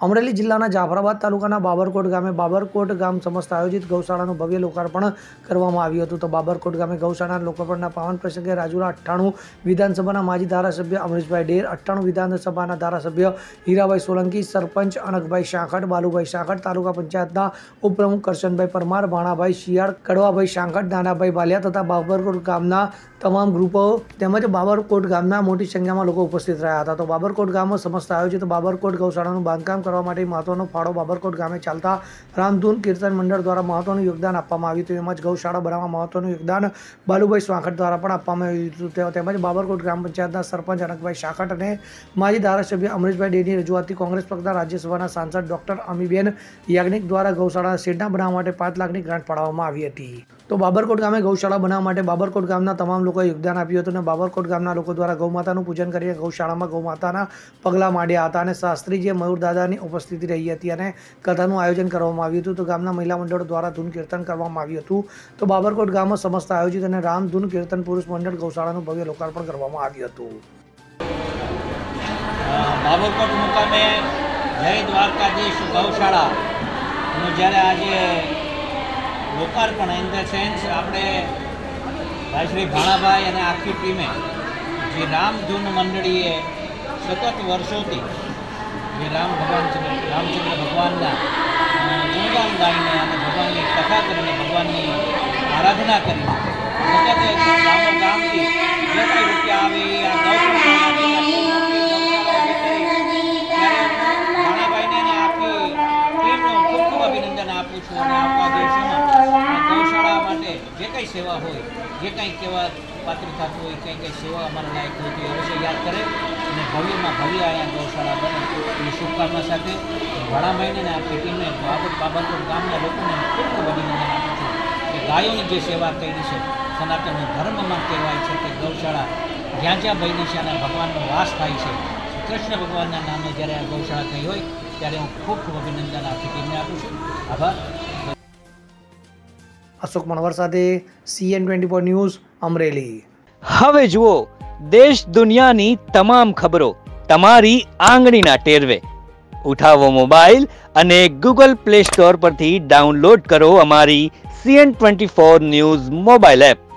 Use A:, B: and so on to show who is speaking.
A: અમરેલી જિલ્લાના જાફરાબાદ તાલુકાના બાબરકોટ ગામે બાબરકોટ ગામ સમસ્ત આયોજિત ગૌશાળાનું ભવ્ય લોકાર્પણ કરવામાં આવ્યું હતું. તો બાબરકોટ ગામે ગૌશાળાના લોકાર્પણના પાવન પ્રસંગે રાજુલા 98 વિધાનસભાના માજી ધારાસભ્ય અમરીશભાઈ ડેર, 98 વિધાનસભાના ધારાસભ્ય હીરાભાઈ સોલંકી, સરપંચ અનકભાઈ શાંખટ, બાલુભાઈ શાંખટ, તાલુકા પંચાયતના ઉપપ્રમુખ કરશનભાઈ પરમાર, ભાણાભાઈ શિયાળ, કડવાભાઈ શાંખટ, નાનાભાઈ બાલિયા તથા બાબરકોટ ગામના તમામ ગ્રુપો તેમજ બાબરકોટ ગામના મોટી સંખ્યામાં લોકો ઉપસ્થિત રહ્યા હતા. તો બાબરકોટ ગામમાં સમસ્ત આયોજિત બાબરકોટ ગૌશાળાનું બાંધકામ કરવા માટે મહત્વનો ફાળો બાબરકોટ ગામે ચાલતા રામધૂન કીર્તન મંડળ દ્વારા મહત્વનું યોગદાન આપવામાં આવ્યું હતું. તેમજ ગૌશાળા બનાવવા મહત્વનું યોગદાન બાલુભાઈ શાંખટ દ્વારા પણ આપવામાં આવ્યું હતું. તેમજ બાબરકોટ ગ્રામ પંચાયતના સરપંચ અનકભાઈ શાંખટ અને માજી ધારાસભ્ય અમરીશભાઈ ડેરની રજૂઆતથી કોંગ્રેસ પક્ષના રાજ્યસભાના સાંસદ ડોક્ટર અમીબેન યાજ્ઞિક દ્વારા ગૌશાળાના શેડના બનાવવા માટે 5 લાખની ગ્રાન્ટ ફાળવવામાં આવી હતી. તો બાબરકોટ ગામે ગૌશાળા બનાવવા માટે બાબરકોટ ગામના તમામ લોકોએ યોગદાન આપ્યું હતું અને બાબરકોટ ગામના લોકો દ્વારા ગૌમાતાનું પૂજન કરીને ગૌશાળામાં ગૌમાતાના પગલાં માંડ્યા હતા અને શાસ્ત્રીજી મયુરદાદાની ઉપસ્થિતિ રહી હતી અને કથાનું આયોજન કરવામાં આવ્યું હતું. તો ગામના મહિલા મંડળ દ્વારા ધૂન કીર્તન કરવામાં આવ્યું હતું. તો બાબરકોટ ગામમાં સમસ્ત આયોજિત અને રામ ધૂન કીર્તન પુરુષ મંડળ ગૌશાળાનું ભવ્ય લોકાર્પણ કરવામાં આવ્યું હતું.
B: બાબરકોટ મુકામે જય દ્વારકાધીશ ગૌશાળાનું જ્યારે આજે લોકાર્પણ ઇન ધ સેન્સ આપણે ભાઈ શ્રી ભાણાભાઈ અને આખી ટીમે જે રામધૂન મંડળીએ સતત વર્ષોથી જે રામચંદ્ર ભગવાનના ગુણગાન ગાઈને અને ભગવાનની કથા કરીને ભગવાનની આરાધના કરીને સતત ગામથી જે કંઈ રૂપિયા આવે એ આ ભાણાભાઈને અને આખી ટીમનું ખૂબ ખૂબ અભિનંદન આપું છું. અને આપણા દેશમાં ગૌશાળા માટે જે કંઈ સેવા હોય, જે કંઈ કહેવા પાત્ર થતું હોય, કંઈ સેવા અમારા લાયક હોય તો અવશ્ય યાદ કરે અને ભવ્યમાં ભવ્ય અહીંયા ગૌશાળા બને એની શુભકામના સાથે ભાણાભાઈને અને આપણી ટીમને બાબરકોટ ગામના લોકોને ખૂબ ખૂબ અભિનંદન આપું છું કે ગાયોની જે સેવા કરી છે. સનાતન ધર્મમાં કહેવાય છે કે ગૌશાળા જ્યાં જ્યાં બની છે અને ભગવાનનો વાસ થાય છે. કૃષ્ણ ભગવાનના નામે જ્યારે આ ગૌશાળા થઈ હોય ત્યારે હું ખૂબ ખૂબ અભિનંદન આપી ટીમને આપું છું. આભાર.
A: અશોક મણવર સાથે CN24 ન્યૂઝ અમરેલી.
C: હવે જુઓ દેશ દુનિયાની તમામ ખબરો તમારી આંગળીના ટેરવે. ઉઠાવો મોબાઈલ અને Google Play Store પરથી ડાઉનલોડ કરો અમારી CN24 ન્યૂઝ મોબાઈલ એપ.